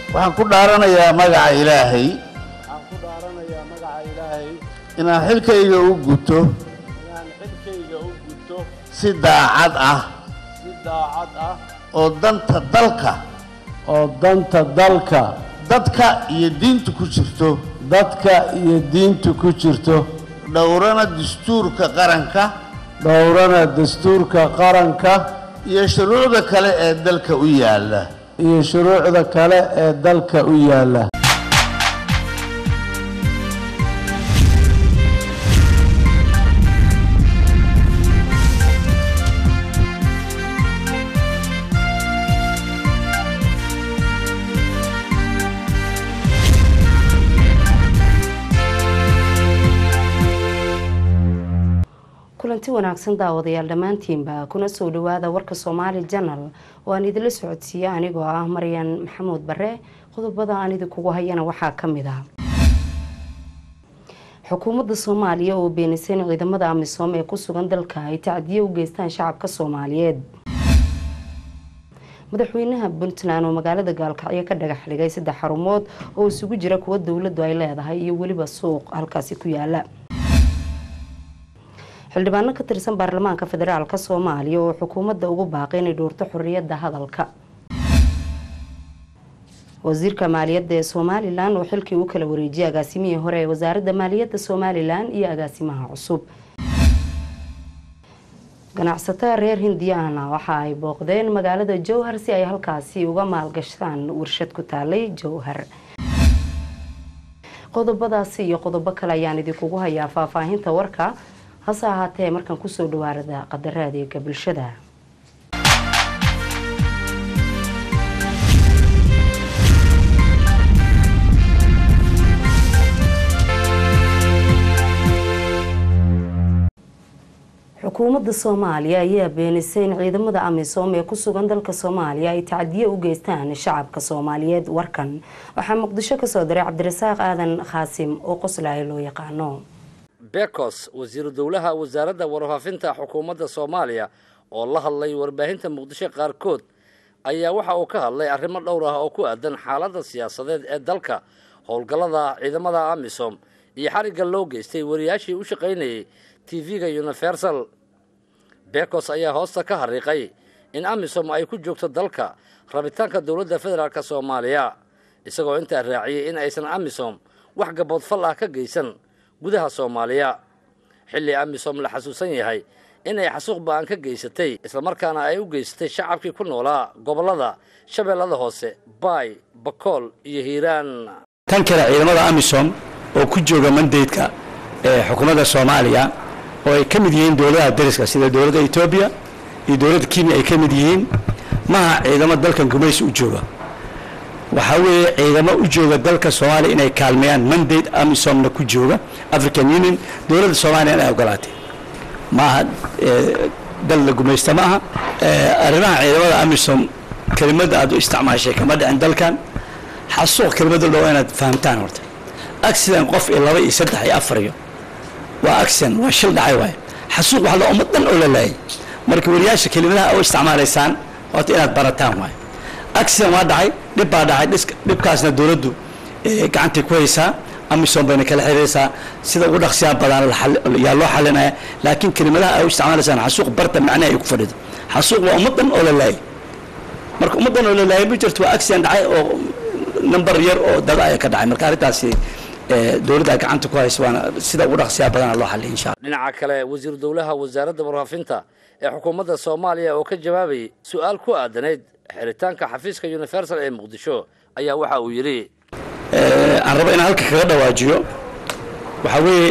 waxaan ku dhaaranayaa magaca Ilaahay inaan xilkayga u guto si daacad ah oo danta dalka dadka iyo diintu ku jirto dhowrana dastuurka qaranka iyo shuruucda kale ee dalka u yaala kulanti wanaagsan daawadayaal dhamaantiinba kuna soo dhawaada warka Somali Channel oo aan idin la socodsiiyo anigoo ah Maryan Maxamuud Bare qodobada aan idinku hayana waxa kamid ah xukuumadda Soomaaliya oo beenisay ciidamada AMISOM ee ku sugan dalka ay tacdiye u geystaan shacabka Soomaaliyeed madaxweynaha Puntland oo magaalada Gaalkacyo ka dhagax dhigay 3 xarumood oo isugu jira kuwa dawladdu ay leedahay iyo waliba suuq halkaasi ku yaala xildhibaano ka tirsan baarlamaanka federaalka Soomaaliya oo xukuumadda ugu baaqay inay dhowrto xorriyadda hadalka wasiirka maaliyadda ee Somaliland oo xilkii u kala wareejiyay agaasimihii hore ee wasaaradda maaliyadda Somaliland iyo agaasimaha cusub ganacsatada reer Hindiyaana waxa ay booqdeen magaalada Jowhar si ay halkaasi uga maalgashadaan warshad ku taalay Jowhar qodobadaasi iyo qodobo kale ayaan idinku hayaa faahfaahinta warka hase ahaatee markaan ku soo dhawaada qadaraadka bulshada xukuumadda Soomaaliya ayaa beenisay in ciidamada AMISOM ee ku sugan dalka Soomaaliya ay tacdiye u geystaan shacabka Soomaaliyeed warkan waxa Muqdisho ka soo diray Cabdirasaaq Aadan Khaasim oo qoslay loo yaqaano Bekos wasiir dawlaha wasaaradda warfaafinta xukuumadda Soomaaliya oo la hadlay warbaahinta Muqdisho qaarkood ayaa waxa uu ka hadlay arrimo dhowr ah oo ku aadan xaaladda siyaasadeed ee dalka howlgallada ciidamada AMISOM iyo xariga loo geystay wariyaashii u shaqeynayay TV-ga Universal Bekos ayaa hoosta ka xariiqay in AMISOM ay ku joogto dalka rabitaanka dawladda federaalka Soomaaliya isagoo inta raaciyay in aysan AMISOM wax gabood fal ah ka geysan gudaha Soomaaliya xilli AMISOM la xasuusan yahay inay xasuuq baan ka geysatay isla markaana ay u geysatay shacabkii ku noolaa gobolada Shabeellada Hoose Bay Bakool iyo Hiiraan tan kale ciidamada AMISOM oo ku jooga mandate-ka ee xukuumadda Soomaaliya oo ay kamid yihiin dawladaha dariska sida dawladda Itoobiya iyo dawladda Kenya ay kamid yihiin ma ciidamada dalkan gumaysi u jooga waxa weeye ciidamo u jooga dalka Soomaaliya inay kaalmeeyaan mandate AMISOM ku jooga African Union dawladda Soomaaliya ay ogolaatay ma dal la gumaysta ma aha arrimaha ciidamada AMISOM kelimada aad u isticmaashay kama dhicin dalkan xasuuq kelimada loo inaad fahamtaan horta accident qof 2 iyo 3 iyo 4 waa accident waa shil dhacay waay xasuuq waxa la ummadan oo la leeyahay marka wariyaasha kelimadaha oo isticmaalaysaan waad inaad barataan waay accident waa dhacay dib baa dhacay dibkaasna dawladdu gacanta ku haysaa AMISOM bayna kala xiriiraysaa sida ugu dhaqsiya badan yaa loo xalinaya laakiin kelimadaha ay isticmaalaysaan xasuuq barta macnaheedu ay ku fadhido xasuuq waa ummadan oo la leeyahay marka ummadan oo la leeyahay ma jirto waa accident dhacay oo number yar oo dad ay ka dhacay marka arrintaasi dawladda gacanta ku hayso waana sida ugu dhaqsiya badan loo xalin insha Allah dhinaca kale wasiir dawlaha wasaaradda warfaafinta ee xukuumadda Soomaaliya oo ka jawaabay su'aal ku aadaneyd xiritaanka xafiiska Universal ee Muqdisho ayaa waxa uu yiri aan rabo in halka kaga dhawaajiyo waxa weeye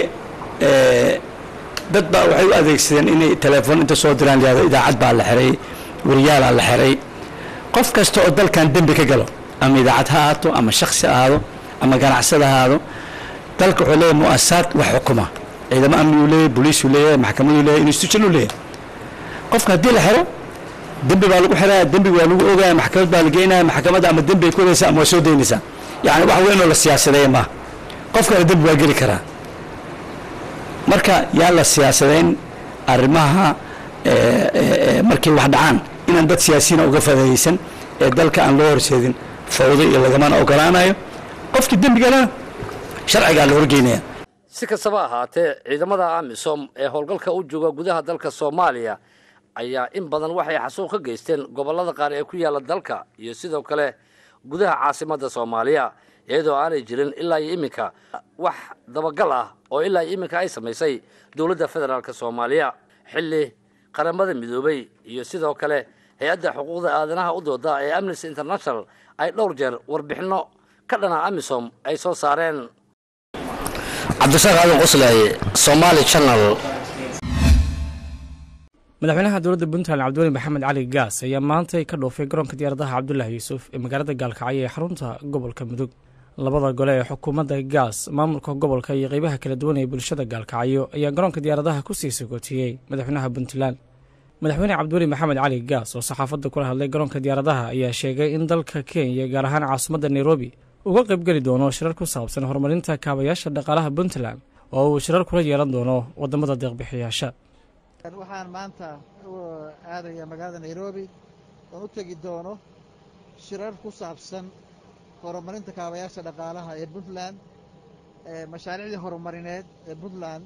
dad baa waxay u adeegsadeen inay telefoon inta soo diraan idaacad baa la xiray wariyaal la xiray qof kasta oo dalkan dambi ka galo ama idaacad ha ahaato ama shakhsi ahaado ama ganacsada ahaado dalka wuxuu leeyahay mu'assasaad wax xukuma ciidamo amni uu leeyahay booliis uu leeyahay maxkamad uu leeyahay institution uu leeyahay qofka haddii la xiro dambi baa lagu xiraa dambi waa lagu ogaaya maxkamad baa la geenaya maxkamadda ama dambi ay ku helaysaa ama waa soo daynaysaa yani wax weyn oo la siyaasadeeya maaha qofkana dambi waa geli karaa marka yaa la siyaasadeyn arrimaha markii wax dhacaan inaan dad siyaasiyiin uga fadhiyaysan ee dalka aan loo horseedin fawdo iyo lagamana ogolaanayo qofkii dembigana sharcigaa la horgeynaya. si kastaba ahaatee ciidamada amisom ee howlgalka u jooga gudaha dalka Soomaaliya ayaa in badan waxay xasuuq ka geysteen gobolada qaar ee ku yaala dalka iyo sidoo kale gudaha caasimadda Soomaaliya iyadoo aanay jirin ilaa iminka wax dabagal ah oo ilaa iminka ay samaysay dowladda federaalka Soomaaliya xilli qaramada midoobay iyo sidoo kale hay'adda xuquuqda aadanaha u dooda ee Amnesty International ay dhowr jeer warbixino ka dhana amisom ay soo saareen. cabdirasaaq aadan qoslaaye Somali Channel. madaxweynaha dowladda Puntland Cabdiweli Maxamed Cali Gaas ayaa maanta ka dhoofay garoonka diyaaradaha Cabdullaahi Yuusuf ee magaalada Gaalkacyo ee xarunta gobolka Mudug. labada gole ee xukuumadda Gaas maamulka gobolka iyo qaybaha kala duwan ee bulshada Gaalkacyo ayaa garoonka diyaaradaha ku sii sugotiyay madaxweynaha Puntland. madaxweyne Cabdiweli Maxamed Cali Gaas oo saxaafadda kula hadlay garoonka diyaaradaha ayaa sheegay in dalka Kenya gaar ahaan caasimadda Nairobi uga qayb gali doono shirar ku saabsan horumarinta kaabayaasha dhaqaalaha Puntland oo uu shirar kula yeelan doono wadamada deeq-bixiyaasha. waxaan maanta aadaya magaalada Nairobi oo u tagi doono shirar ku saabsan horumarinta kaabayaasha dhaqaalaha ee Puntland mashaariicda horumarineed ee Puntland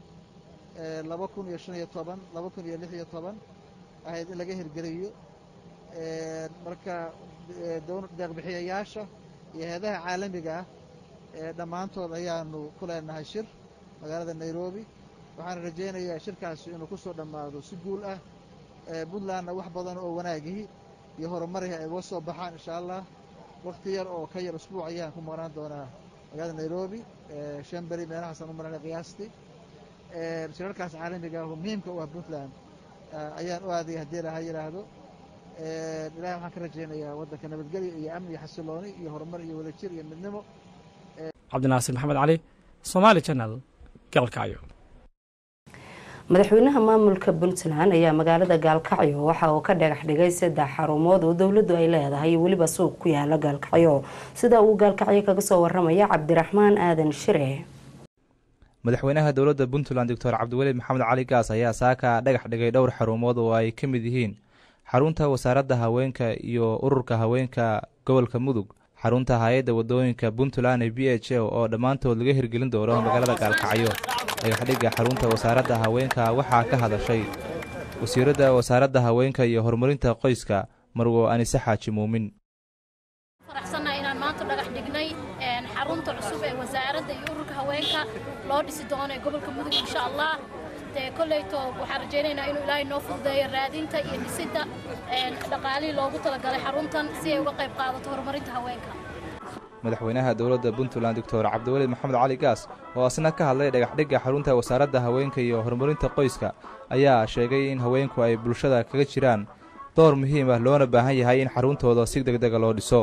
2015 2016 ahayd in laga hirgeliyo marka deeq-bixiyaasha iyo hay'adaha caalamiga ah dhammaantood ayaanu ku leenahay shir magaalada Nairobi. waxaan rajaynayaa shirkaasi inuu ku soo dhammaado si guul ah Puntlandna wax badan oo wanaagii iyo horumarihii ay uga soo baxaan insha Allah. waqti yar oo ka yar usbuuc ayaan ku maqnaan doonaa magaalada Nairobi 5 beri meelahaasaan u maranay qiyaastii. shirarkaas caalamiga ah oo muhiimka u ah Puntland ayaan u aaday haddii la yiraahdo. ilaahay waxaan ka rajaynayaa waddanka nabadgelyo iyo amni iyo xasilooni iyo horumar iyo wadajir iyo midnimo. cabdinaasir maxamed cali Somali Channel Gaalkacyo. madaxweynaha maamulka Puntland ayaa magaalada Gaalkacyo waxa uu ka dhagax dhigay 3 xarumood oo dawladdu ay leedahay waliba suuq ku yaala Gaalkacyo sida uu Gaalkacyo kaga soo waramaya Cabdiraxmaan Aadan Shire. madaxweynaha dowladda Puntland Dr. Cabdiweli Maxamed Cali Gaas ayaa saaka dhagax dhigay dhowr xarumood oo ay ka mid yihiin xarunta wasaaradda haweenka iyo ururka haweenka gobolka Mudug, xarunta hay'adda wadooyinka Puntland ee BHO oo dhammaantood laga hirgelin doono magaalada Gaalkacyo. dhagaxdhigga xarunta wasaaradda haweenka waxaa ka hadashay wasiiradda wasaaradda haweenka iyo horumarinta qoyska Marwo Anise Xaaji Muumin. faraxsanahay inaan maanta dhagax dhignay xarunta cusub ee wasaaradda iyo ururka haweenka loo dhisi doono gobolka Mudug insha Allah. koleyto waxaan rajaynaynaa inuu Ilaahay noo fududeeyo raadinta iyo dhisidda dhaqaalihii loogu talagalay xaruntan si ay uga qayb qaadato horumarinta haweenka. madaxweynaha dowladda Puntland Dr. Cabdiweli Maxamed Cali Gaas oo asna ka hadlay dhagaxdhigga xarunta wasaaradda haweenka iyo horumarinta qoyska ayaa sheegay in haweenku ay bulshada kaga jiraan door muhiim ah loona baahan yahay in xaruntooda si degdeg ah loo dhiso.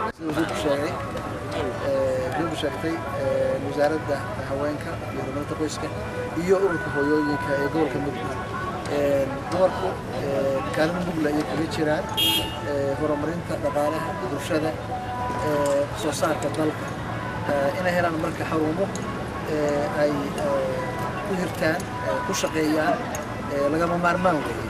wasaaradda haweenka iyo horumarinta qoyska iyo ururka hooyooyinka ee gobolka Mudug dumarku kaalin mugla ay kaga jiraan horumarinta dhaqaalaha bulshada soo saarka dalka inay helaan marka xarumo ay ku hirtaan ku shaqeeyaan lagama maarmaan weeye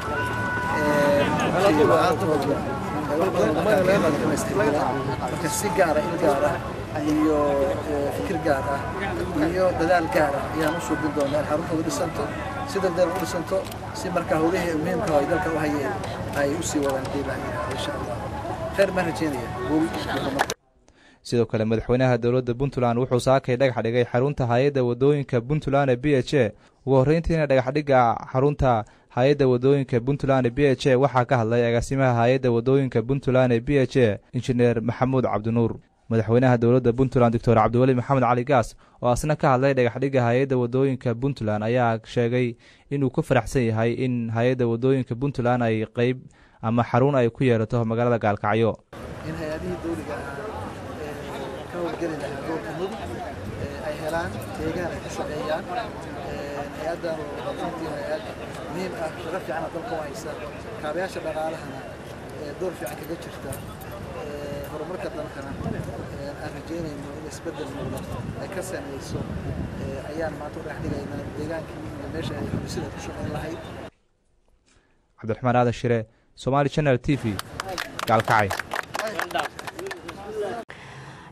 marka si gaar ah il gaar ah iyo fikir gaar ah iyo dadaal gaar ah ayaan u suubin doonaa xaruntooda dhisanto si degdeg u dhisanto si marka howlihii muhiimka ah dalka u hayeen ay u sii wadaan qiimaha insha Allah. khayr ma rajaynaya sidoo kale madaxweynaha dowladda Puntland wuxuu saakay dhagax dhigay xarunta hay'adda wadooyinka Puntland ee BHA. ugu horreyntiina dhagaxdhigga xarunta hay'adda wadooyinka Puntland ee BHA waxaa ka hadlay agaasimaha hay'adda wadooyinka Puntland ee BHA injineer Maxamuud Cabdinuur. madaxweynaha dowladda Puntland Dr. Cabdiweli Maxamed Cali Gaas oo asna ka hadlay dhagaxdhigga hay'adda wadooyinka Puntland ayaa sheegay inuu ku faraxsan yahay in hay'adda wadooyinka Puntland ay qayb ama xarun ay ku yeelato magaalada Gaalkacyo. in hay'adihii dawliga ka howlgeli lahaa gobolka Mudug ay helaan deegaan ay ku shaqeeyaan. hay'addan runtii hay'ad muhiim ah shaqo fiican dalka u haysa kaabayaasha dhaqaalahana door fiican kaga jirta horumarka dalkana aan rajaynayno in isbeddel muuqda ay ka saameyso ayaan maanta u dhex dhigaynaa deegaankii iyo meesha ay xuduusida ku shaqayn lahayd. Cabdiraxmaan Aadan Shire Somali Channel TV Gaalkacyo.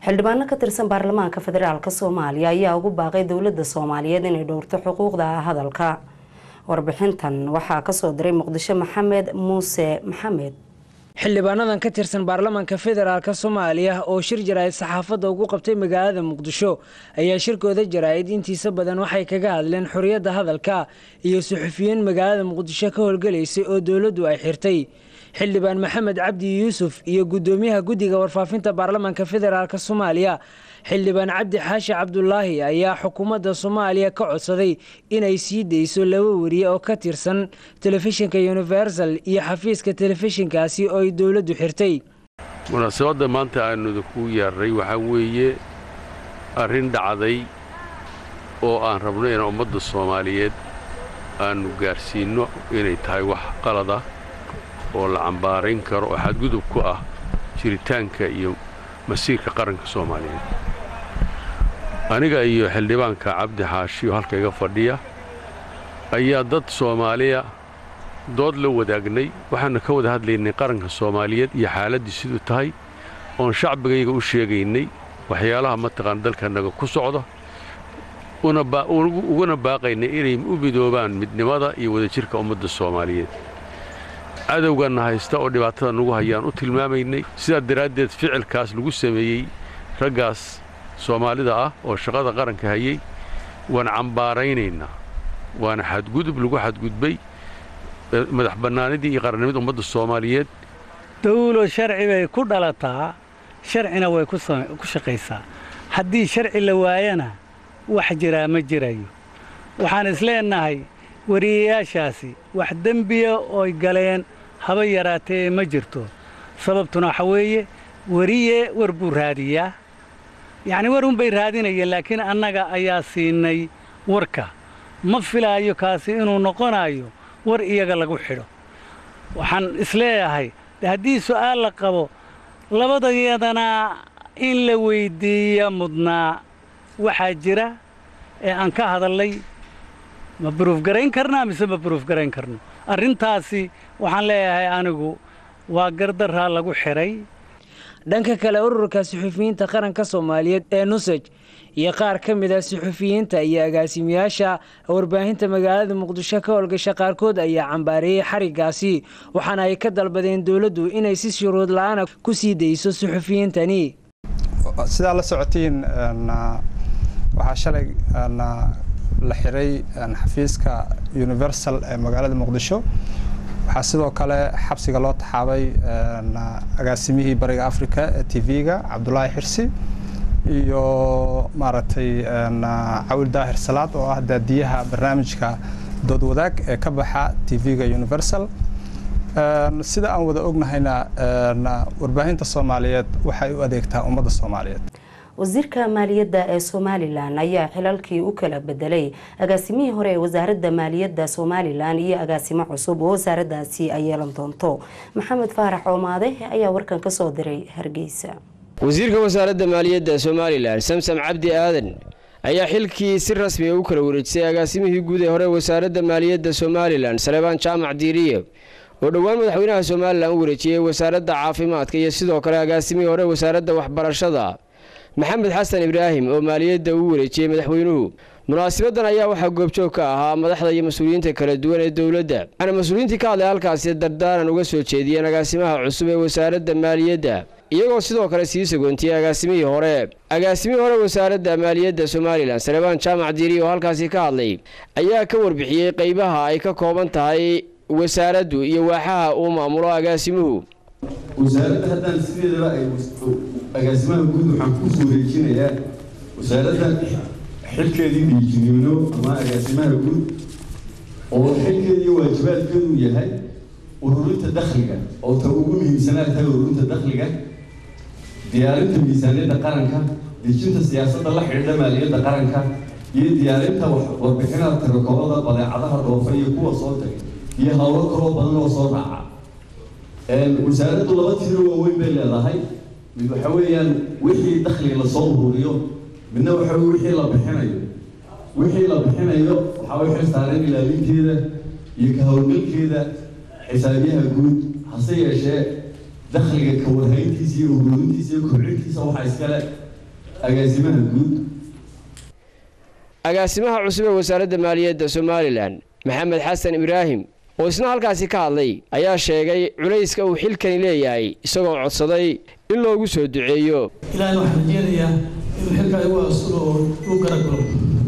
xildhibaano ka tirsan baarlamaanka federaalka Soomaaliya ayaa ugu baaqay dowladda Soomaaliyeed inay dhowrto xuquuqda hadalka. warbixintan waxaa ka soo diray Muqdisho Maxamed Muuse Maxamed. xildhibaanadan ka tirsan baarlamaanka federaalka Soomaaliya oo shir jaraa'id saxaafadda ugu qabtay magaalada Muqdisho ayaa shirkooda jaraa'id intiisa badan waxay kaga hadleen xorriyadda hadalka iyo suxufiyiin magaalada Muqdisho ka howlgalaysay oo dowladdu ay xirtay. xildhibaan Maxamed Cabdi Yuusuf iyo gudoomiyaha guddiga warfaafinta baarlamaanka federaalka Soomaaliya xildhibaan Cabdi Xaashi Cabdullaahi ayaa xukuumadda Soomaaliya ka codsaday inay sii deyso laba wariye oo ka tirsan telefishinka Universal iyo xafiiska telefishinkaasi oo ay dowladdu xirtay. munaasabadda maanta aanu ku yaaray waxa weeye arrin dhacday oo aan rabno in ummadda Soomaaliyeed aanu gaarsiino inay tahay wax qalad ah oo la cambaarin karo oo xadgudub ku ah jiritaanka iyo masiirka qaranka Soomaaliyeed. aniga iyo xildhibaanka Cabdi Xaashi oo halka iga fadhiya ayaa dad Soomaaliya dood la wadaagnay waxaana ka wada hadlaynay qaranka Soomaaliyeed iyo xaaladii sidoo tahay oo shacbigayga u sheegaynay waxyaalaha mataqaan dalkanaga ku socda uguna baaqaynay inay u midoobaan midnimada iyo wadajirka ummadda Soomaaliyeed. cadowgana haysta oo dhibaatada nagu hayaan u tilmaamaynay sidaa daraaddeed ficilkaas lagu sameeyey raggaas Soomaalida ah oo shaqada qaranka hayay waan cambaaraynaynaa waana xadgudub lagu xadgudbay madax bannaanidii iyo qarannimada ummadda Soomaaliyeed. dawlad sharci bay ku dhalataa sharcina way ku shaqaysaa haddii sharci la waayana wax jira ma jirayo. waxaan isleenahay wariyaashaasi wax dambiya oo galeen haba yaraatee ma jirto sababtuna waxa weeye wariye war buu raadiyaa yani war un bay raadinayeen laakiin annaga ayaa siinay warka ma filaayo kaasi inuu noqonayo war iyaga lagu xidho. waxaan isleeyahay haddii su'aal la qabo labadayadana in la weydiiyo mudnaa waxaa jira ee aan ka hadalay ma proof garayn karnaa mise ma proof garayn karno arrintaasi waxaan leeyahay anigu waa gardarra lagu xiray. dhanka kale ururka suxufiyiinta qaranka Soomaaliyeed ee Nusaj iyo qaar ka mid ah suxufiyiinta iyo agaasimayaasha warbaahinta magaalada Muqdisho ka howlgasha qaarkood ayaa cambaareeyay xarigaasi waxaana ay ka dalbadeen dowladdu inay si shuruud la'aan ku sii deyso suxufiyiintani. sidaa la socotiin waxaa shalay la xiray xafiiska Universal ee magaalada Muqdisho. waxaa sidoo kale xabsiga loo taxaabay agaasimihii bariga Afrika ee TV-ga Cabdullaahi Xirsi iyo maaragtay Cawil Daahir Salaad oo ah daadiyaha barnaamijka dood wadaag ee ka baxa TV-ga Universal. sida aan wada ognahayna warbaahinta Soomaaliyeed waxay u adeegtaa ummadda Soomaaliyeed. wasiirka maaliyadda ee Somaliland ayaa xilalkii u kala bedelay agaasimihii hore ee wasaaradda maaliyadda Somaliland iyo agaasimo cusub oo wasaaraddaasi ay yeelan doonto. Maxamed Faarax Oomaade ayaa warkan ka soo diray Hargeysa. wasiirka wasaaradda maaliyadda Somaliland Samsam Cabdi Aadan ayaa xilkii si rasmi ah u kala wareejisay agaasimihii guud ee hore wasaaradda maaliyadda Somaliland Salebaan Jaamac Diiriye oo dhawaan madaxweynaha Somaliland u wareejiyay wasaaradda caafimaadka iyo sidoo kale agaasimihii hore wasaaradda waxbarashada Maxamed Xasan Ibraahim oo maaliyadda u wareejiyay madaxweynuhu. munaasabaddan ayaa waxaa goobjoog ka ahaa madaxda iyo mas'uuliyiinta kala duwan ee dawladda. waxaana mas'uuliyiintii ka hadlay halkaasi dardaaran uga soo jeediyeen agaasimaha cusub ee wasaaradda maaliyadda iyagoo sidoo kale sii sagoontiyay agaasimihii hore wasaaradda maaliyadda Somaliland Salebaan Jaamac Diiriye oo halkaasi ka hadlay ayaa ka warbixiyay qaybaha ay ka kooban tahay wasaaraddu iyo waaxaha uu maamulo agaasimuhu. wasaaradda haddaan sideedaba ay agaasimaha guud waxaan ku soo wareejinayaa wasaaradda xilkeedii dhiijinimo ama agaasimaha guud oo xilkeedii waajibaadkeedu yahay ururinta dakhliga oo ta ugu muhiimsanaa tahay ururinta dakhliga diyaarinta miisaaniyadda qaranka dejinta siyaasadda la xidhiidha maaliyadda qaranka iyo diyaarinta warbixinaha tirakoobada badeecadaha dhoofa iyo kuwa soo tagay iyo howlo kaloo badan oo soo raaca. wasaaraddu laba tiro waaweyn bay leedahay mid waxa weeyaan wixii dakhliga la soo ururiyo midna waxa wixii la bixinayo waxa way xilsaaran ilaalinteeda iyo ka howlgalkeeda xisaabiyaha guud hase yeeshee dakhliga ka warhayntiisa iyo ururintiisa iyo kobcintiisa waxaa iskale agaasimaha guud agaasimaha cusub ee wasaaradda maaliyadda Somaliland Maxamed Xasan Ibraahim oo isna halkaasi ka hadlay ayaa sheegay culayska uu xilkan leeyahay isagoo codsaday in loogu soo duceeyo ilaahay waxaan rajeynayaa inuu xilka ugu asulo oo uu garab galo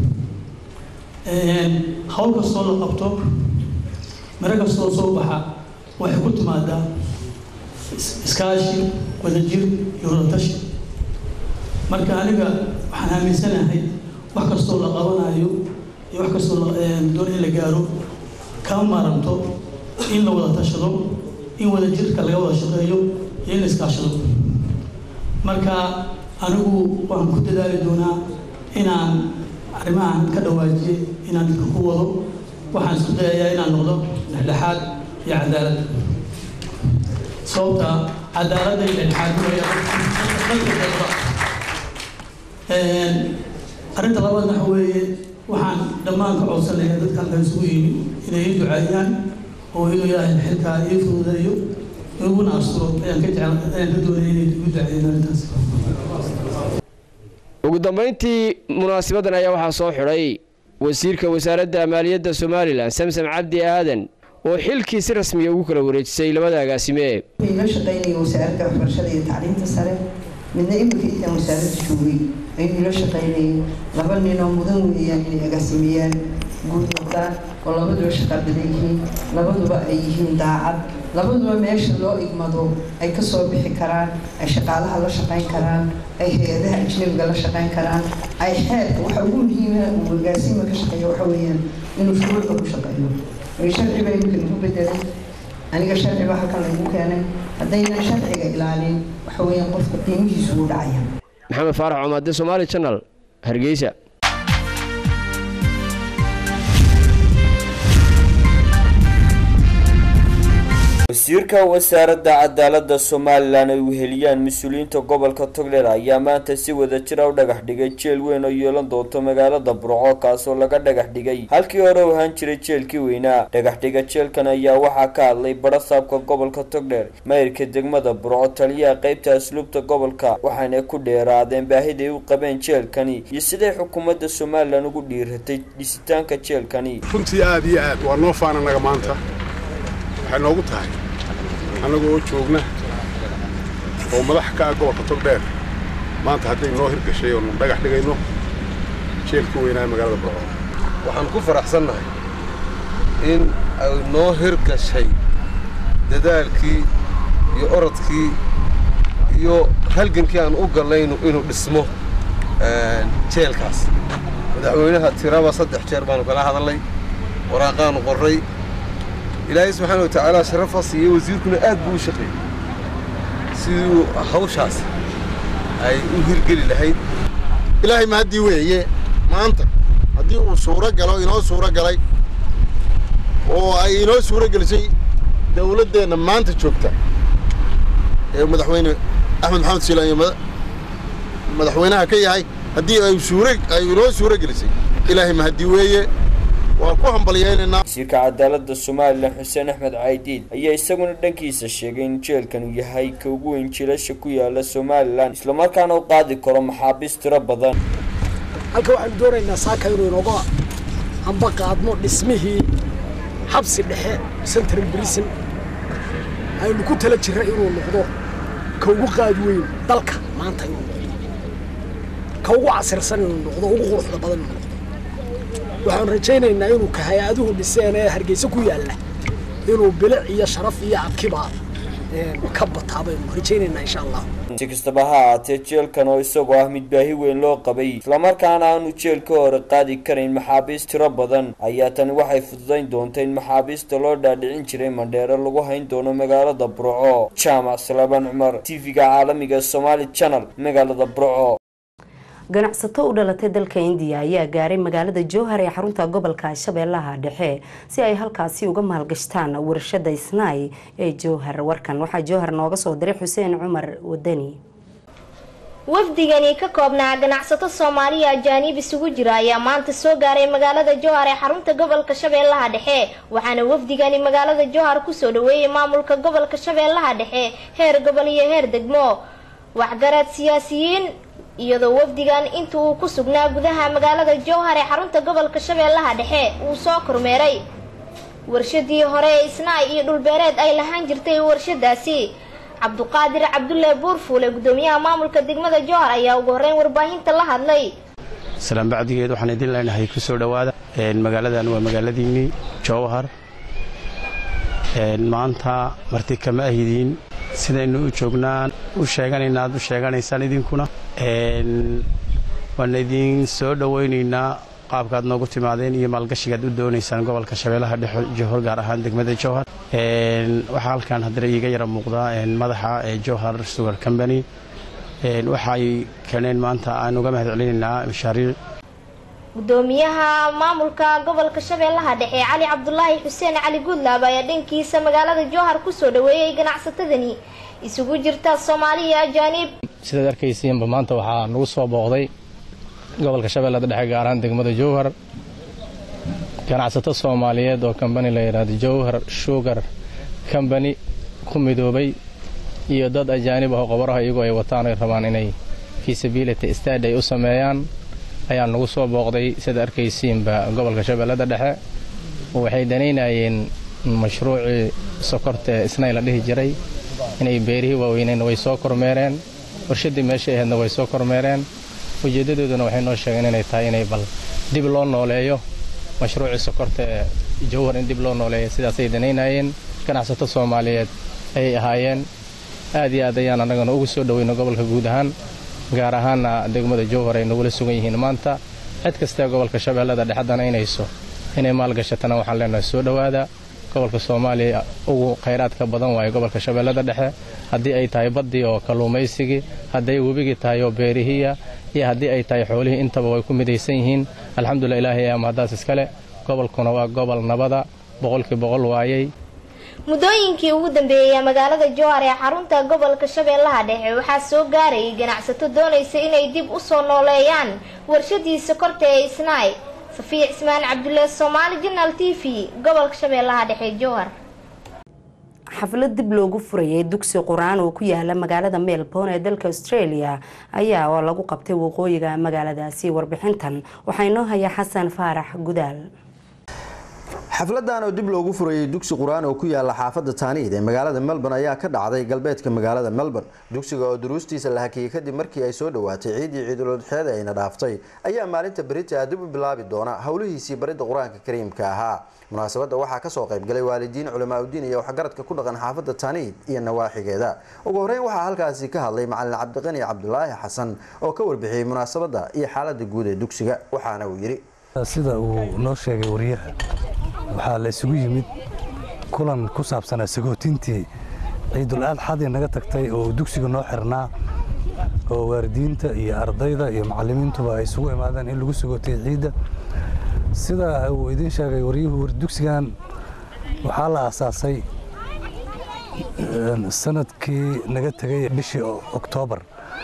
hawl kastoo la qabto mara kastoo soo baxa waxay ku timaadaa iskaashi wadajir iyo wadatashi marka aniga waxaan aaminsanahay wax kastoo la qabanayo iyo wax kastoo doon in la gaaro kama maaranto in la wada tashado in wadajirka laga wada shaqeeyo iyo in la iskaashado marka anigu waxaan ku dadaali doonaa inaan arrimahan ka dhawaajiye inaan dadka ku wado waxaan isku dayayaa inaan noqdo dhexdhexaad iyo cadaalad sababta cadaaladda iyo dhexdhexaadnimada arrinta labaad waxa weeye waxaan dhammaan ka codsanayaa dadka halkan isugu yimi inay ii duceeyaan oo inuu ilaahay xilkaa ii fududeeyo iguna asturo ayaan ka doonaya inay igu duceeyaan arrintaas ugu dambeyntii munaasabaddan ayaa waxaa soo xidhay wasiirka wasaaradda maaliyadda Somaliland Samsam Cabdi Aadan oo xilkii si rasmi ah ugu kala wareejisay labada agaasime la shaqeynaya wasaaradda waxbarashada iyo tacliinta sare midna imika inta wasaaradda joogay ayuu la shaqeynayay laba nin oo mudan weeyaan inay agaasimiyaan guud noqdaan oo labaduba shaqo badan yihiin labaduba ay yihiin daacad labaduba meesha loo igmado ay ka soo bixi karaan ay shaqaalaha la shaqeyn karaan ay hay'adaha ajnabiga la shaqeyn karaan ay xeerka waxa ugu muhiima uu agaasima ka shaqeeyo waxa weeyaan inuu shuruucda ku shaqeeyo sharci baa imika lagu bedelay aniga sharci baa halkan lagu keenay haddaynan sharciga ilaalin waxa weeyaan qofka qiimihiisu uu dhacaya Maxamed Faarax Umade Somali Channel Hargeysa wasiirka wasaaradda cadaaladda Somaliland ay weheliyaan mas'uuliyiinta gobolka Togdheer ayaa maanta si wada jir ah u dhagax dhigay jeel weyn oo yeelan doonto magaalada Burco kaasoo laga dhagax dhigay halkii hore uu ahaan jiray jeelkii weynaa dhagax dhiga jeelkan ayaa waxaa ka hadlay barasaabka gobolka Togdheer maayirka degmada Burco taliyaha qaybta asluubta gobolka waxaana ku dheeraadeen baahida ay u qabeen jeelkani iyo sidee xukuumadda Somaliland ugu dhiiratay dhisitaanka jeelkani runtii aad iyo aad waa noo faananaga maanta waxay noogu tahay anagoo joogna oo madax ka ah gobolka Togdheer maanta hadday noo hirgashay oo dhagax dhigayno jeelka weynaa magaalada Burco waxaan ku faraxsanahay in ay noo hirgashay dadaalkii iyo orodkii iyo halgankii aan u galayno inuu dhismo jeelkaas madaxweynaha tiraba 3 jeer baan kala hadalay waraaqaan qoray إلهي سبحانه وتعالى شرف فصي وزيركنا آد بوشقي سيدو هوشاس أي أهير قلي لهيد إلهي ما هدي ويه ما أنت هدي صورة قلوا ينو صورة قلي وأي ينو صورة قلي شيء دولة دينا ما أنت شوكتا مدحوين أحمد محمد سيلاني مدحوينها كي هاي هدي أي صورة أي ينو صورة قلي شيء إلهي ما هدي ويه wasiirka cadaaladda Somaliland Xuseen Axmed Caydiid ayaa isaguna dhankiisa sheegay in jeelkan uu yahay ka ugu weyn jiilasha ku yaala Somaliland isla markaana uu qaadi karo maxaabiis tiro badan halka waxaan doonaynaa saaka inuu inooga amba qaadmo dhismihii xabsi dhexe central prison aynu ku tala jiray inuu noqdo ka ugu qaad weyn dalka maanta ka ugu casirsan inuu noqdo ugu quruxda badan waxaan rajaynaynaa inuu ka hay'aduhu dhiseen ee Hargeysa ku yaala inuu bilic iyo sharaf iyo adkiba ka bataabay rajaynaynaa insha Allah si kastaba ha ahaatee jeelkan oo isagoo ah mid baahi weyn loo qabay isla markaana aanu jeelka hore qaadi karin maxaabiis tiro badan ayaa tan waxay fududayn doontaa in maxaabiista loo dhaadhicin jiray Mandheero lagu hayn doono magaalada Burco Jaamac Salaaban Cumar TV-ga caalamiga Somali Channel magaalada Burco ganacsato u dhalatay dalka India ayaa gaaray magaalada Jowhar ee xarunta gobolka Shabeellaha Dhexe si ay halkaasi uga maalgashtaan warshada Isnaay ee Jowhar warkan waxa Jowhar nooga soo diray Xuseen Cumar Wadani wafdigani ka koobnaa ganacsato Soomaaliya ajaanib isugu jira ayaa maanta soo gaaray magaalada Jowhar ee xarunta gobolka Shabeellaha Dhexe waxaana wafdigani magaalada Jowhar ku soo dhaweeyay maamulka gobolka Shabeellaha Dhexe heer gobol iyo heer degmo waxgarad siyaasiyiin iyadoo wafdigan inta uu ku sugnaa gudaha magaalada jowhar ee xarunta gobolka shabeellaha dhexe uu soo kormeeray warshadii hore ee isnaay iyo dhulbeereed ay lahaan jirtay warshadaasi. cabduqaadir cabdulle buurfuule gudoomiyaha maamulka degmada jowhar ayaa ugu horeyn warbaahinta la hadlay. salaam bacdigeed waxaan idin leenahay ku soo dhawaada magaaladan waa magaaladiinii jowhar maanta marti kama ahidin sidaynu u joognaan u sheeganayna aad u sheeganaysaan idinkuna waan idin soo dhawaynaynaa qaabkaad noogu timaadeen iyo maalgashigaad u doonaysaan gobolka shabeellaha dhexe jowhar gaar ahaan degmada jowhar. waxaa halkan haddana iiga yara muuqda madaxa jowhar sugar company waxay keeneen maanta aan uga mahad celinaynaa mashaariic. gudoomiyaha maamulka gobolka shabeellaha dhexe cali cabdulaahi xuseen cali guudlaab ayaa dhankiisa magaalada jowhar ku soo dhaweeyay ganacsatadani isugu jirta Soomaali iyo ajaanib. sidaad arkaysiinba maanta waxaa nagu soo booqday gobolka shabeellaha dhexe gaar ahaan degmada jowhar ganacsato Soomaaliyeed oo company la yiraahdo Jowhar Sugar Company ku midoobay iyo dad ajaanib ah oo qabaraha iyagu ay wataan ay rabaan inay feasibility study ay u sameeyaan ayaa nagu soo booqday sida arkaysiinba gobolka shabeellaha dhexe waxay daneynayeen mashruuci sokorta isnay la dhihi jiray inay beerihii waaweyneen way soo kormeereen warshadii meesha ahaydna way soo kormeereen ujeedadooduna waxay noo sheegeen inay tahay inay bal dib loo nooleeyo mashruuci sokorta jowhar in dib loo nooleeyo sidaas ay daneynayeen ganacsato Soomaaliyeed ay ahaayeen aad iyo aad ayaan anagana ugu soo dhaweynay gobolka guud ahaan gaar ahaan degmada jowhar ay nagula sugan yihiin maanta cid kasta gobolka shabeellaha dhexe danaynayso inay maalgashatana waxaan leenahay soo dhawaada gobolka Soomaaliya ugu kheyraadka badan waaye gobolka shabeellaha dhexe haddii ay tahay badii oo kalluumaysigii haddii webigii tahay oo beerihiya iyo haddii ay tahay xoolihii intaba way ku midaysan yihiin alxamdulillah ilaahay ama hadaas iskale gobolkuna waa gobol nabada 100% waayay. muddooyinkii ugu dambeeyay magaalada jowhar ee xarunta gobolka shabeellaha dhexe waxaa soo gaaray ganacsato doonaysa inay dib u soo nooleeyaan warshadii sokorta ee isnaay. safiya ismaan cabdulle Soomaali Channel TV gobolka shabeellaha dhexe jowhar. xaflad dib loogu furayay dugsi quraan oo ku yaala magaalada Melbourne ee dalka Australia ayaa lagu qabtay waqooyiga magaaladaasi. warbixintan waxaa inoo haya Xasan Faarax Gudaal. xafladan oo dib loogu furayay dugsi quraan oo ku yaala xaafadda Taaniid ee magaalada Melbourne ayaa ka dhacday galbeedka magaalada Melbourne. dugsiga oo duruustiisa la hakiyay kadib markii ay soo dhawaatay ciidul adxaa ayna dhaaftay ayaa maalinta berita dib u bilaabi doona hawlihiisii baridda quraanka kariimka ahaa. munaasabada waxaa ka soo qayb galay waalidiin culimo diin iyo waxgaradka ku dhaqan xaafadda Taaniid iyo nawaaxigeeda. ugu horeyn waxaa halkaasi ka hadlay macallin Cabdiqani Cabdulaahi Xasan oo ka warbixiyay munaasabada iyo xaaladda guud ee dugsiga waxaana uu yiri sida uu noo sheegay wariyaha waxaa la isugu yimid kulan ku saabsan sagootintii ciidul adxaa naga tagtay oo dugsiga noo xirnaa oo waalidiinta iyo ardayda iyo macallimiintuba ay isugu imaadeen in lagu sagootay ciidda. sida uu idin sheegay wariyuhu dugsigan waxaa la aasaasay sanadkii naga tagay bishii Oktoobar.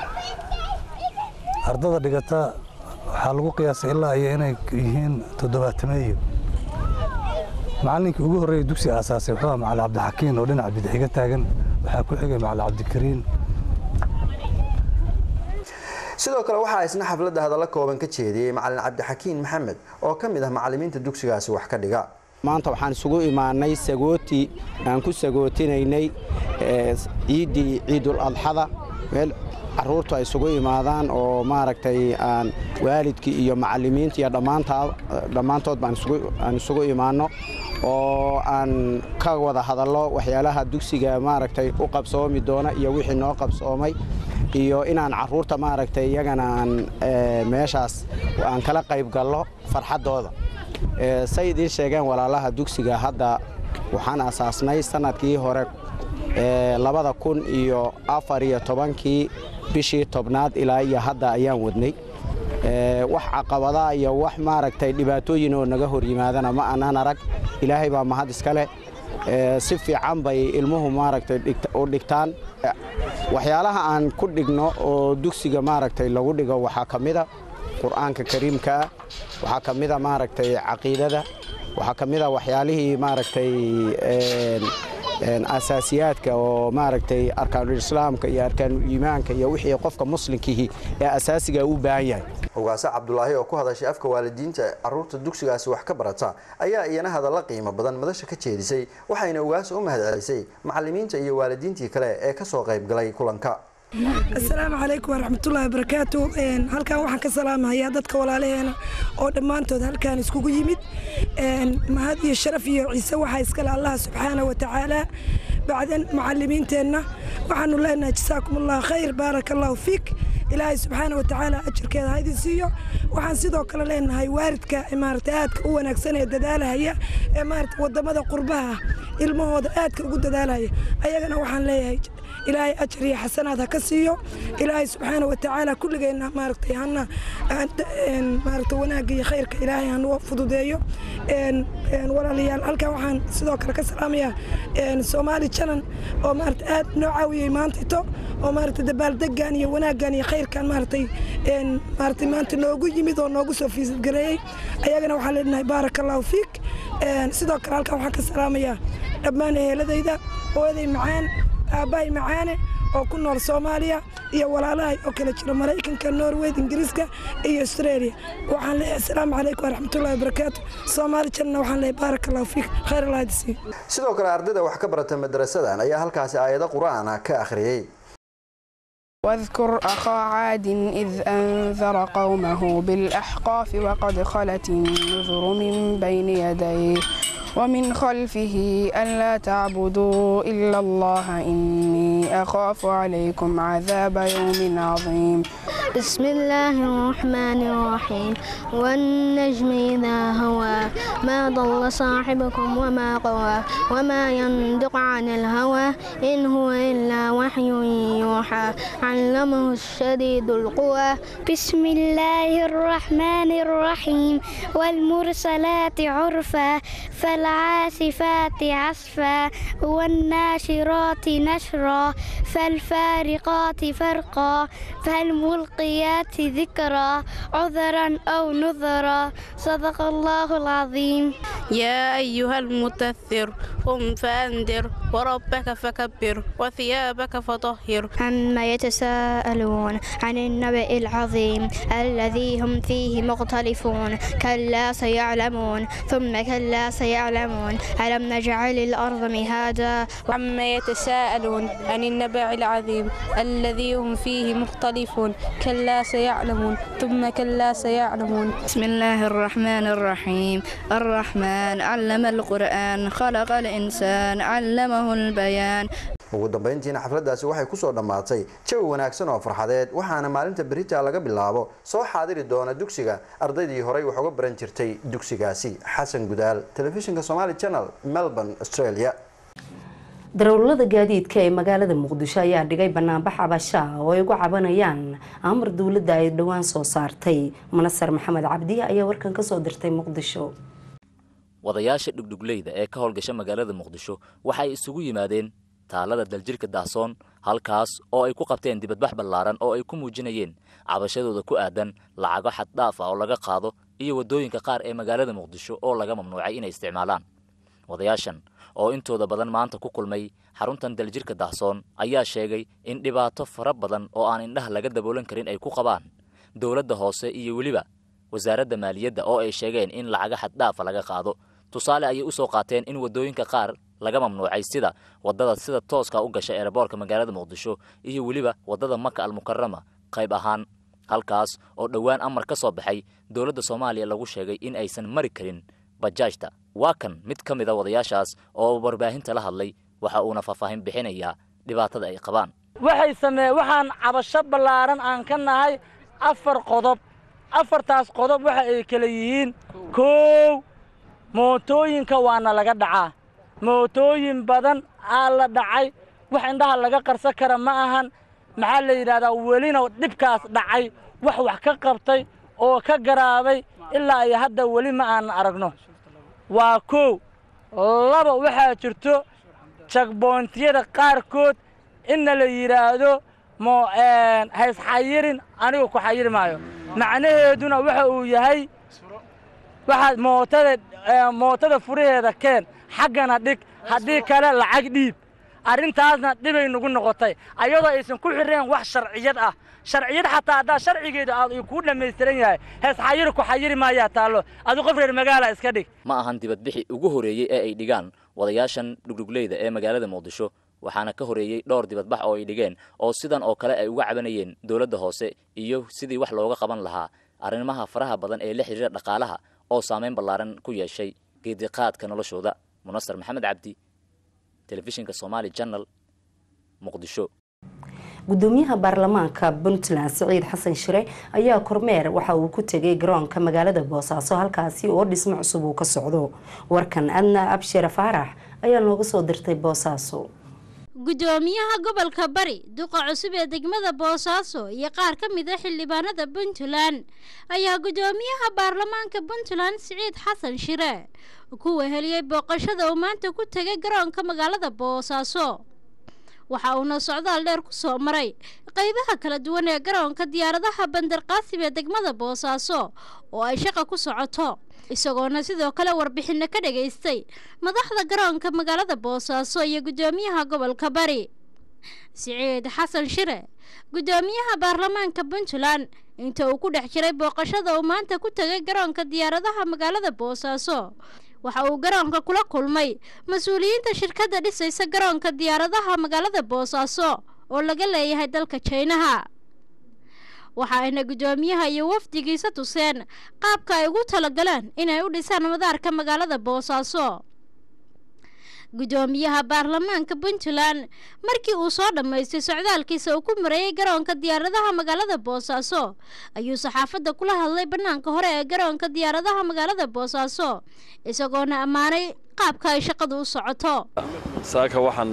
ardada dhigata waxaa lagu qiyaasay ilaa ay inay yihiin 70. macallinkii ugu horeeyay dugsiga aasaasay wuxuu ahaa Macallin Cabdixakiin oo dhinaca bidix taagan waxaa ku xigay Macallin Cabdikariin. sidoo kale waxaa isna xafladda hadallo kooban ka jeediyay Macallin Cabdixakiin Maxamed oo ka mid ah macallimiinta dugsigaasi wax ka dhiga. maanta waxaan isugu imaanay sagooti aan ku sagootinaynay ciidul adxada meel caruurtu ay isugu imaadaan oo maaragtay aan waalidkii iyo macallimiinta iyo dhammaantood baan isugu imaano oo aan ka wada hadallo waxyaalaha dugsiga maaragtay u qabsoomi doona iyo wixii noo qabsoomay iyo inaan caruurta maaragtay iyagana aan meeshaas aan kala qayb galno farxadooda. say idiin sheegeen walaalaha dugsiga hadda waxaan aasaasnay sanadkii hore 2014 bishii tobnaad ilaa iyo hadda ayaan wadnay. wax caqabada iyo wax maaragtay dhibaatooyin oo naga hor yimaadana ma aanan arag. ilaahay baa mahad iska leh. si fiican bay ilmuhu maaragtay u dhigtaan. waxyaalaha aan ku dhigno oo dugsiga maaragtay lagu dhigo waxaa kamida quraanka kariimka waxaa kamida maaragtay caqiidada waxaa kamida waxyaalihii maaragtay asaasiyaadka oo maaragtay arkaanul islaamka iyo arkaanul iimaanka iyo wixii qofka muslimkiihi ee asaasiga u baahan yahay ugaasa cabdulaahi oo ku hadashay afka waalidiinta caruurta dugsigaasi wax ka barata ayaa iyana hadalla qiimo badan madasha ka jeedisay waxayna ugaasa u mahadcelisay macallimiinta iyo waalidiintii kale ee ka soo qayb galay kulanka السلام عليكم ورحمة الله وبركاته هل كان واحد كسلام هيا دتك ولا علينا أو دمانتود هل كان يسكو يمد ما هذه الشرفية عيسى وحيسكال الله سبحانه وتعالى بعدين معلمين تنا وحنو لنا جزاكم الله خير بارك الله فيك إلهي سبحانه وتعالى أجر كذا هذه السيو وحن سيدو كلا لنا هاي واردك إمارتات وأنا كسنة ددالة هي إمارة ودمدا قربها الموضوعات كقول ددالة هي أيجنا وحن ليه إلهي أجري حسنات كسيو إلهي سبحانه وتعالى كل جينا مارتي هنا مارت وناقي خيرك إلهي هنوفض ديو ولا ليال هلك وحن سيدوك كسلامية سومالي تشلن أو مارت نوعوي مانتيتو أو مارت دبال دقاني وناقاني خير كان مارتي مارتي مانت نوجو يميدو نوجو سوفي جري أيجنا وحن لنا بارك الله فيك سيدوك هلك وحن كسلامية دباني لديدا وهذي معان أباي معانا oo ku nool Soomaaliya iyo walaalahay oo kala jira Mareykanka Norway Ingiriiska iyo Australia waxaan leeyahay assalaamu calaykum waraxmatullaahi wabarakaatuh Soomaali janna waxaan leeyahay barakallahu fiik khayr allah hadisi sidoo kale ardayda wax ka barata madrasadan ayaa halkaas aayado quraan ka akhriyay واذكر أخا عاد إذ أنذر قومه بالأحقاف وقد خلت النذر من بين يديه ومن خلفه ألا تعبدوا إلا الله إني أخاف عليكم عذاب يوم عظيم بسم الله الرحمن الرحيم والنجم إذا هوى ما ضل صاحبكم وما قوى وما ينطق عن الهوى إن هو إلا وحي يوحى علمه الشديد القوى بسم الله الرحمن الرحيم والمرسلات عرفا فالعاصفات عصفا والناشرات نشرا فالفارقات فرقا فالملقيات ذكرا عذرا أو نذرا صدق الله العظيم. يا أيها المدثر قم فأنذر وربك فكبر وثيابك فطهر. عما يتساءلون عن النبأ العظيم الذي هم فيه مختلفون كلا سيعلمون ثم كلا سيعلمون ألم نجعل الأرض مهادا. عما يتساءلون عن النبأ العظيم الذي هم فيه مختلفون كلا سيعلمون ثم كلا سيعلمون. بسم الله الرحمن الرحيم الرحمن علم القرآن خلق الإنسان علمه البيان. ugu dambeyntiina xafladaasi waxay ku soo dhamaatay jawi wanaagsan oo farxadeed waxaana maalinta berita laga bilaabo soo xaadiri doona dugsiga ardaydii horey wax uga baran jirtay dugsigaasi. xasan gudaal telefishinka Somali Channel Melbourne Australia. darawallada gaadiidka ee magaalada Muqdisho ayaa dhigay banaanbax cabasho oo ay ugu cabanayaan amar dawladda ay dhawaan soo saartay. Manasar Maxamed Cabdi ayaa warkan ka soo dirtay Muqdisho. wadayaasha dhugdhugleyda ee ka howlgasha magaalada Muqdisho waxay isugu yimaadeen taalada daljirka Dahsoon halkaas oo ay ku qabteen dibadbax ballaaran oo ay ku muujinayeen cabashadooda ku aadan lacago xad dhaaf ah oo laga qaado iyo wadooyinka qaar ee magaalada Muqdisho oo laga mamnuucay inay isticmaalaan. wadayaashan oo intooda badan maanta ku kulmay xaruntan daljirka Dahsoon ayaa sheegay in dhibaato fara badan oo aan indhaha laga daboolan karin ay ku qabaan dawladda hoose iyo waliba wasaaradda maaliyadda oo ay sheegeen in lacago xad dhaaf ah laga qaado. tusaale ayay u soo qaateen in wadooyinka qaar laga mamnuucay sida wadada sida tooska u gashay airportka magaalada Muqdisho iyo waliba wadada Makka al-Mukarrama qayb ahaan halkaas oo dhawaan amar ka soo baxay dawladda Soomaaliya lagu sheegay in aysan mari karin bajaajta. waa kan mid ka mid ah wadayaashaas oo warbaahinta la hadlay waxa uuna faahfaahin bixinayaa dhibaatada ay qabaan. waxaan cabasho ballaaran aan ka nahay 4 qodob. 4taas qodob waxa ay kala yihiin koow mootooyinka waana laga dhacaa. mootooyin badan aa la dhacay wax indhaha laga qarsan kara ma ahan. maxaa la yiraahdaa welina dhibkaas dhacay wax ka qabtay oo ka garaabay ilaa ay hadda weli ma aan aragno. waa koow. laba waxaa jirto checkpointyada qaarkood in la yiraahdo hays xayirin anigu ku xayiri maayo. macnaheeduna waxa uu yahay waxaad mootada furaheeda keen xaggana dhig haddii kale lacag dhiib arrintaasna dhibay nagu noqotay ayadoo aysan ku xireen wax sharciyad ah sharciyad xataa haddaa sharcigeeda aad kuu dhammaystiran yahay hees xayiri ku xayiri maayaa taallo adu qof reer magaala iska dhig ma ahan dibadbixi ugu horeeyey ee ay dhigaan wadayaashan dhugdhugleyda ee magaalada muqdisho waxaana ka horeeyey dhowr dibadbax oo ay dhigeen oo sidan oo kale ay uga cabanayeen dowladda hoose iyo sidii wax looga qaban lahaa arrimaha faraha badan ee la xiriira dhaqaalaha oo saameyn ballaaran ku yeeshay geediqaadka noloshooda munasar maxamed cabdi telefishinka Somali Channel Muqdisho gudoomiyaha baarlamaanka Puntland Saciid Xasan Shire ayaa kormeer waxa uu ku tagay garoonka magaalada Boosaaso halkaasi oo dhismo cusub uu ka socdo warkan adna Abshir Faarax ayaa nooga soo dirtay Boosaaso gudoomiyaha gobolka Bari duqa cusub ee degmada Boosaaso iyo qaar ka mid ah xildhibaanada Puntland ayaa gudoomiyaha baarlamaanka Puntland Saciid Xasan Shire ku weheliyay booqashada uu maanta ku tagay garoonka magaalada Boosaaso waxa uu socdaal dheer ku soo maray qaybaha kala duwan ee garoonka diyaaradaha Bandar Qaasim ee degmada Boosaaso oo ay shaqo ku socoto isagoona sidoo kale warbixin ka dhageystay madaxda garoonka magaalada Boosaaso iyo gudoomiyaha gobolka Bari Saciid Xasan Shire gudoomiyaha baarlamaanka Puntland inta uu ku dhex jiray booqashada uu maanta ku tagay garoonka diyaaradaha magaalada Boosaaso waxa uu garoonka kula kulmay mas'uuliyiinta shirkadda dhisaysa garoonka diyaaradaha magaalada Boosaaso oo laga leeyahay dalka Chinaha waxa ayna gudoomiyaha iyo wafdigiisa tuseen qaabka ay ugu talagaleen inay u dhisaan madaarka magaalada Boosaaso gudoomiyaha baarlamaanka Puntland markii uu soo dhameystay socdaalkiisa uu ku mareeyay garoonka diyaaradaha magaalada Boosaaso ayuu saxaafadda kula hadlay banaanka hore ee garoonka diyaaradaha magaalada Boosaaso isagoona amaanay qaabka ay shaqadu u socoto saaka waxaan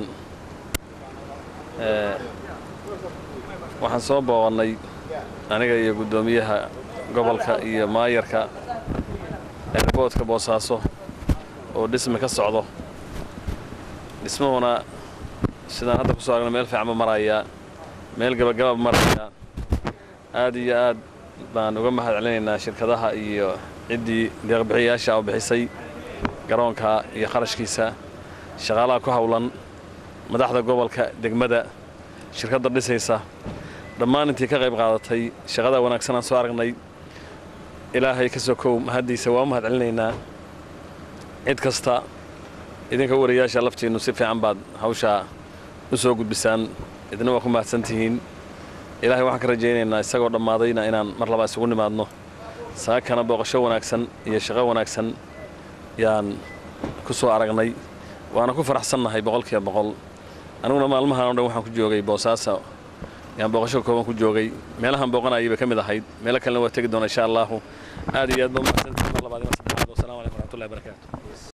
soo booqanay aniga iyo gudoomiyaha gobolka iyo maayarka airportka Boosaaso oo dhisme ka socdo dhismahuna sidaan hadda ku soo aragnay meel fiican maraya meel gabagaba maraya aad iyo aad baan uga mahadcelinaynaa shirkadaha iyo ciddii deeq-bixiyaasha oo bixisay garoonka iyo qarashkiisa shaqaalaha ku hawlan madaxda gobolka degmada shirkadda dhisaysa dhammaan intii ka qayb qaadatay shaqada wanaagsan aan soo aragnay ilaahay ka soo kow mahadiisa waa mahadcelinaynaa cid kasta idinka wariyaasha laftiinu si fiican baad hawsha u soo gudbisaan idina waa ku mahadsantihiin ilaahay waxaan ka rajaynaynaa isagoo dhammaadayna inaan mar labaad isugu nimaadno saakana booqasho wanaagsan iyo shaqo wanaagsan yaan ku soo aragnay waana ku faraxsannahay boqolkiiba boqol aniguna maalmahan oo dhan waxaan ku joogay Boosaaso yaan booqasho kooban ku joogay meelahan booqanayay bay ka mid ahayd meelo kalena waa tegi doona insha Allah aad iyo aad baan mahadsantahay mar labaad assalaamu alaykum warahmatullahi wabarakatuh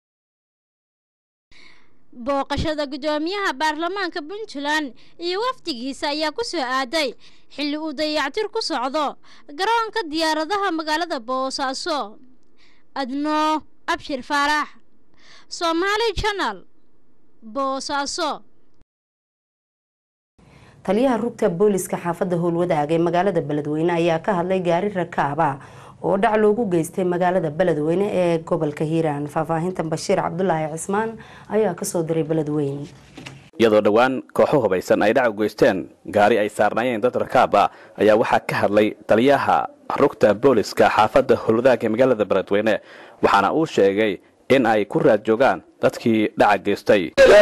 booqashada gudoomiyaha baarlamaanka Puntland iyo wafdigiisa ayaa ku soo aaday xilli uu dayactir ku socdo garoonka diyaaradaha magaalada Boosaaso adno Abshir Faarax Somali Channel Boosaaso taliyaha rugta booliska xaafadda Howlwadaag ee magaalada Beledweyne ayaa ka hadlay gaari rakaab ah oo dhac loogu geystay magaalada Beledweyne ee gobolka Hiiraan faahfaahinta Bashiir Cabdullaahi Cismaan ayaa ka soo diray Beledweyne iyadoo dhawaan kooxo hubaysan ay dhac u geysteen gaari ay saarnaayeen dad rakaab ah ayaa waxaa ka hadlay taliyaha rugta booliska xaafadda Howlwadaag ee magaalada Beledweyne waxaana uu sheegay in ay ku raad joogaan dadkii dhac geystay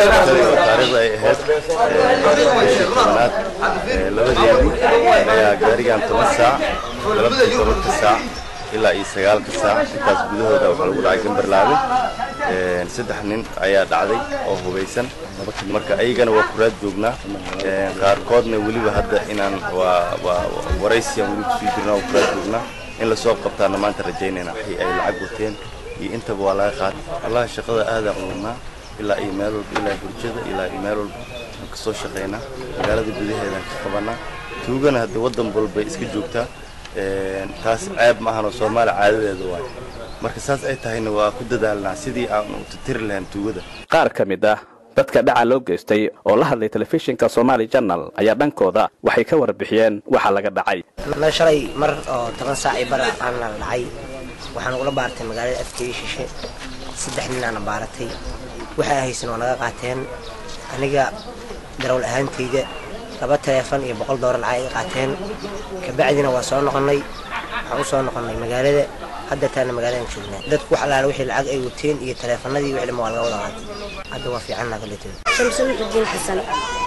ilaa iyo 9 saac intaas gudahooda waxa lagu dhacay gambarlaabe saddex nin ayaa dhacday oo hubeysan marka ayagana waa ku raad joognaa qaarkoodna waliba hadda inaan waraysiyan wali ku jirnaa oo ku raad joognaa in la soo qabtaana maanta rajaynayna ay lacag wateen iyo intaba waa laga qaatay wallahi shaqada aad aan ugnaa ilaa iyo meel walba ilaa burjada ilaa iyo meel walba ka soo shaqeynaa magaalada gudaheeda ka qabanaa tuugana hadda wadan walba iska joogtaa taas ceeb ma ahan oo Soomaali caadadeedu waay marka saas ay tahayna waa ku dadaalnaa sidii aan u tir lahayn tuugada qaar ka mid ah dadka dhaca loo geystay oo la hadlay telefishinka Somali Channel ayaa dhankooda waxay ka warbixiyeen waxa laga dhacay ma shalay mar oo 10 saac bar aan la dhacay waxaan ugu baartay magaalada afkeey shishe saddex nin aan baaratay waxay haysan oo naga qaateen aniga darawal ahaantayda laba teleefan iyo $100 lacag ay qaateen kabacdina waa soo noqonay waxaan u soo noqonay magaalada hadda taana magaalada joognaa dadku wax alaala wixii lacag ay wateen iyo teleefanadii wixii ma laga wada qaatay hadda waa fiican naga leeyahay Shamsun Xudin Xasan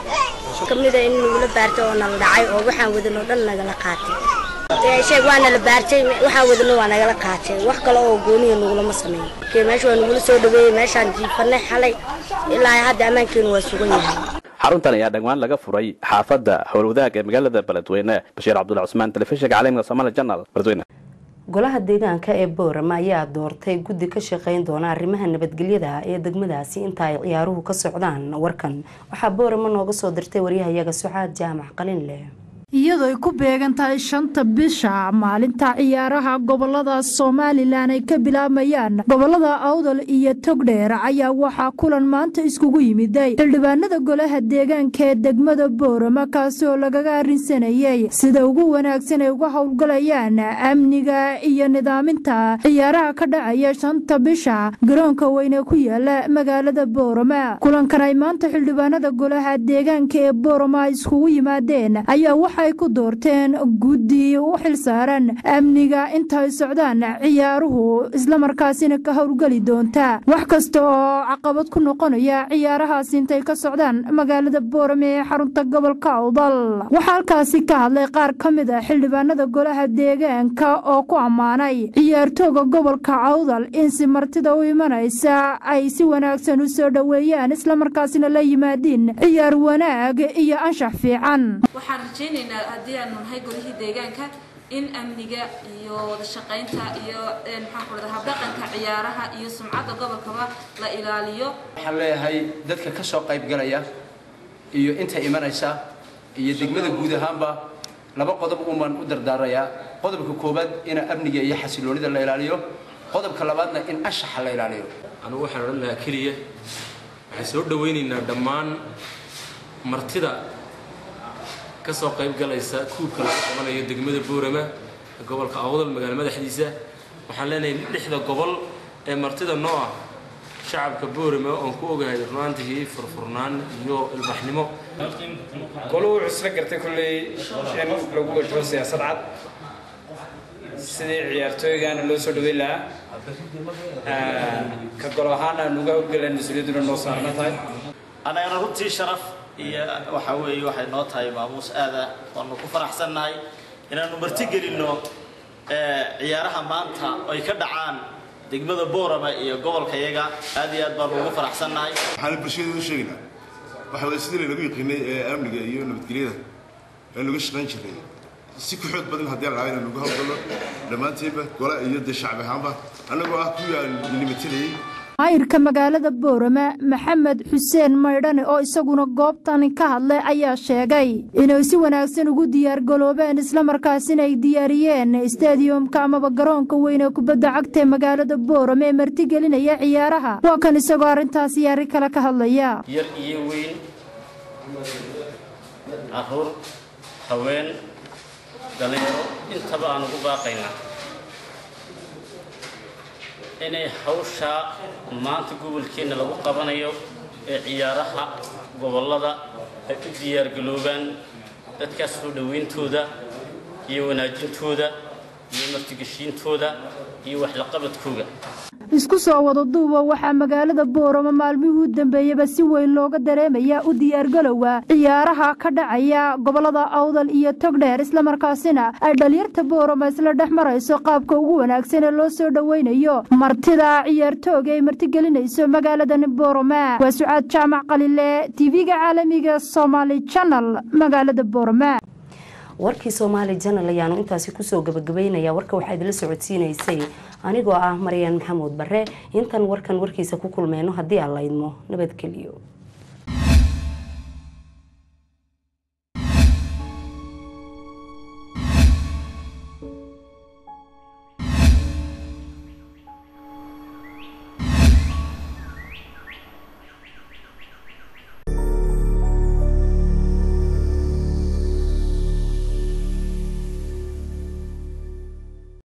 kamida in lagu baarto oo nala dhacay oo waxaan wadano dhan nagala qaatay sheeg waana la baartay waxaan wadano waa nagala qaatay wax kale oo gooniyo nagula sameeyo meesha waa nagula soo dhaweeyay meeshaan jiifanay xalay ilaa hadda amaankeenu waa sugan yahay xaruntan ayaa dhagmaan laga furay xaafadda howlwadaag ee magaalada Beledweyne Bashiir Cabdulla Cusmaan telefishinka caalamiga Soomaali Channel Beledweyne golaha deegaanka ee Boorama ayaa doortay guddi ka shaqeyn doona arrimaha nabadgelyada ee degmadaasi inta ay ciyaaruhu ka socdaan warkan waxa Boorama nooga soo dirtay wariyahayaga Sucaad Jaamac Qalinle iyadoo ay ku beegan tahay 5 bisha maalinta ciyaaraha gobolada Soomaaliland ay ka bilaabayaan gobolada Awdal iyo Togdheer ayaa waxa kulan maanta iskugu yimiday xildhibaanada golaha deegaanka ee degmada Boorama kaas oo lagaga arinsanayay sida ugu wanaagsan ay uga howlgalayaan amniga iyo nidaaminta ciyaaraha ka dhacaya 5 bisha garoonka weyn ee ku yaala magaalada Boorama kulankan ay maanta xildhibaanada golaha deegaanka ee Boorama iskugu yimaadeen ayaa ay ku doorteen guddi u xilsaaran amniga inta ay socdaan ciyaaruhu isla markaasina ka howlgali doonta wax kasta oo caqabad ku noqonaya ciyaarahaas intay ka socdaan magaalada Boorama ee xarunta gobolka Awdal waxa halkaasi ka hadlay qaar kamid ah xildhibaanada golaha deegaanka oo ku amaanay ciyaartooyga gobolka Awdal in si martida u imanaysa ay si wanaagsan u soo dhaweeyaan isla markaasina la yimaadeen ciyaar wanaag iyo anshax fiican haddii aan nahay golihii deegaanka in amniga iyo wada shaqaynta iyo maxaan ku radaa habdhaqanka ciyaaraha iyo sumcadda gobolkaba la ilaaliyo waxaan leeyahay dadka ka soo qayb galaya iyo inta imanaysa iyo degmada guud ahaanba laba qodob uman u dardaaraya qodobka koobaad in amniga iyo xasiloonida la ilaaliyo qodobka labaadna in anshaxa la ilaaliyo anigu waxaan oran lahaa kaliya waxaan soo dhaweynaynaa dhammaan martida kasoo qayb galaysa kuubka la qabanayo degmada Boorama gobolka Awdal magaalada madaxdiisa waxaan leenahay lixda gobol ee martida noo shacabka Boorama oo ku ogahay runtii furfurnaan iyo ilbaxnimo goluhu isla gartay kulay in lagu wajo siyaasad cad sidii ciyaartooygan loo soo dhaweyn lahaa ka gol ahaan uga howlgaleen mas'uuliyaduna noo saaran tahay ana runtii sharaf iyo waxa weeye waxay noo tahay maamuus aada oo ku faraxsanahay inaanu marti gelino ciyaaraha maanta ay ka dhacaan degmada Boorama iyo gobolka yaga aad iyo aad baan ugu faraxsanahay waxaan bulshada u sheegnaa waxa wada sidii lagu yiqiinay amniga iyo nabadgelyada ee lagu shaqayn jiray si ku xoog badan hadii la raayo inuu uga howlgalo dhamaantiiba gola iyo shacab ahaanba anagoo ah kuwa limitay maayirka magaalada Boorama Maxamed Xuseen Maydhane oo isaguna goobtan ka hadlay ayaa sheegay inay si wanaagsan ugu diyaar galoobeen isla markaasina ay diyaariyeen stadiumka ama garoonka weyn ee kubadda cagta ee magaalada Boorama ee martigelinaya ciyaaraha waa kan isagoo arintaas yaari kala ka hadlaya yar iyo weyn ahur haween dhalinyaro intaba aan ugu baaqaynaa inay hawsha maanta gobolkeena lagu qabanayo ee ciyaaraha gobolada ay u diyaar galoobaan dadkaas soo dhaweyntooda iyo wanaajintooda iyo martigashiintooda iyo wax la qabadkooda isku soo wada duuba waxa magaalada Boorama maalmihii u dambeeyay si weyn looga dareemaya u diyaar galowga ciyaaraha ka dhacaya gobolada Awdal iyo Togdheer isla markaasina ay dhalinyarta Boorama isla dhaxmarayso qaabka ugu wanaagsan ee loo soo dhaweynayo martida ciyaartooyga ay martigelinayso magaalada Boorama waa Sucaad Jaamac Qalinle TV-ga caalamiga Soomaali Channel magaalada Boorama warkii Soomaali Channel ayaanu intaasi ku soo gabagabeynaya warka waxa idin la socodsiinaysay anigoo ah Maryan Maxamuud Barre intan warkan warkiisa ku kulmeyno hadii alla idmo nabad geliyo